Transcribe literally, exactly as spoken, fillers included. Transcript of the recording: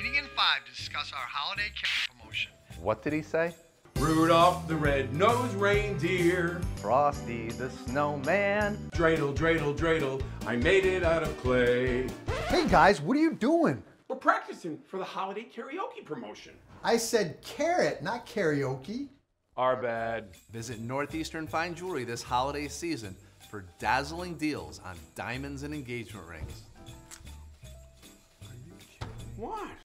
meeting in five to discuss our holiday Carat promotion. What did he say? Rudolph the red-nosed reindeer, Frosty the snowman. dreidel, dreidel, dreidel, I made it out of clay. Hey guys, what are you doing? We're practicing for the holiday karaoke promotion. I said carrot, not karaoke. Our bad. Visit Northeastern Fine Jewelry this holiday season for dazzling deals on diamonds and engagement rings. What?